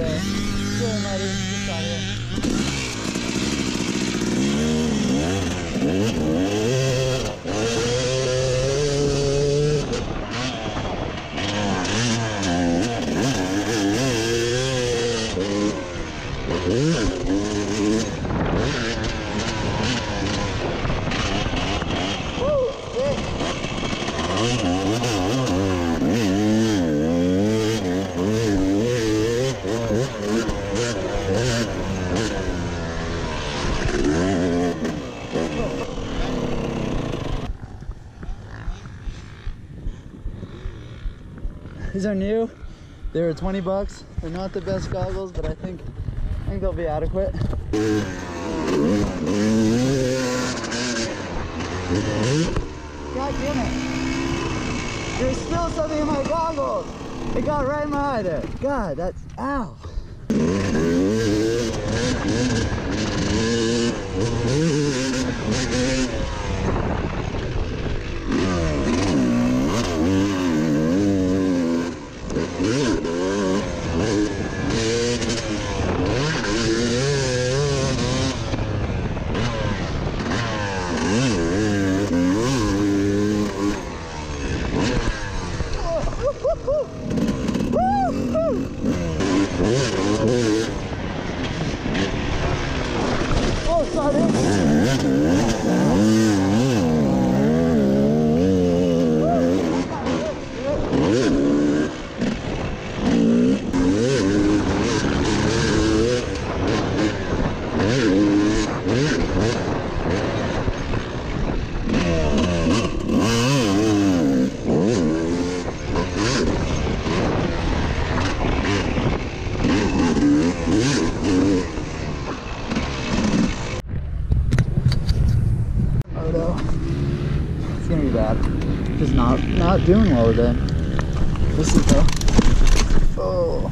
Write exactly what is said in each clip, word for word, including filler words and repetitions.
today. It's really muddy just out here. These are new. They were twenty bucks. They're not the best goggles, but I think I think they'll be adequate. God damn it! There's still something in my goggles. It got right in my eye there. God, that's ow. Oh, sorry. It's gonna be bad. Just not not doing well with it. This is though. Oh.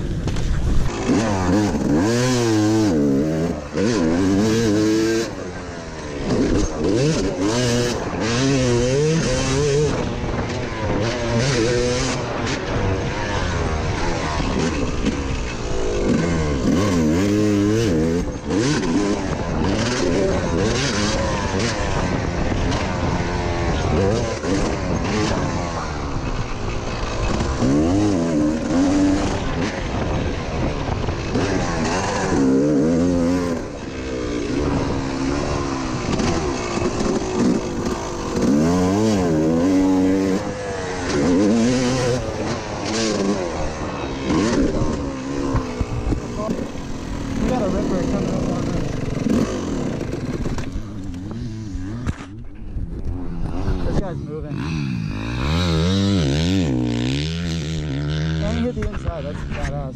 Moving. And he hit the inside, that's badass.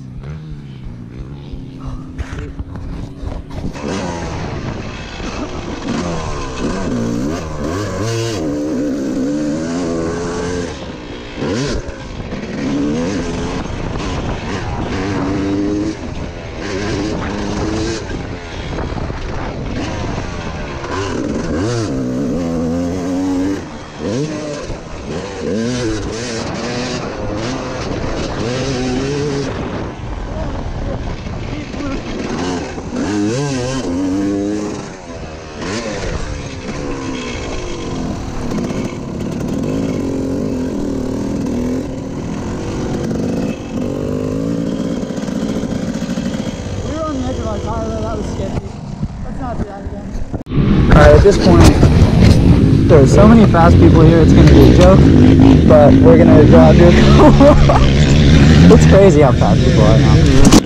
Alright, at this point, there's so many fast people here, it's going to be a joke, but we're going to drive here. It's crazy how fast people are now.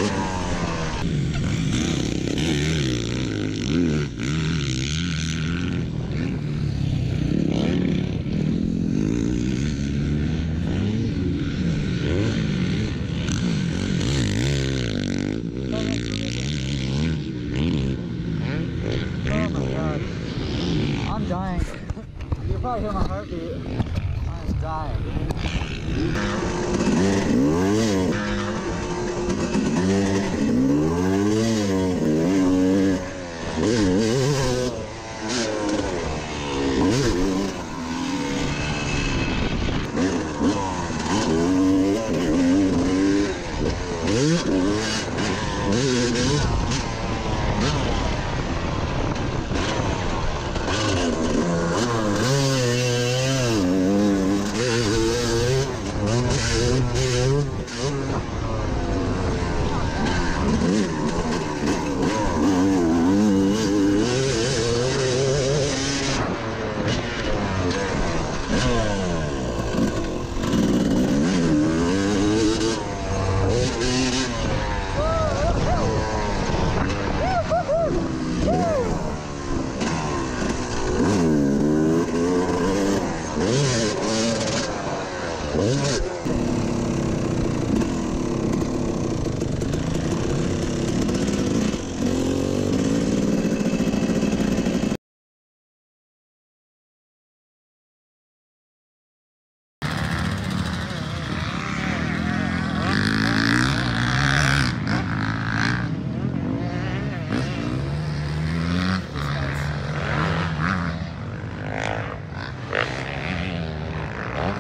I'm dying. You can probably hear my heartbeat. I'm dying.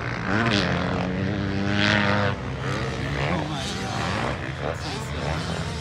Oh my god, that's insane.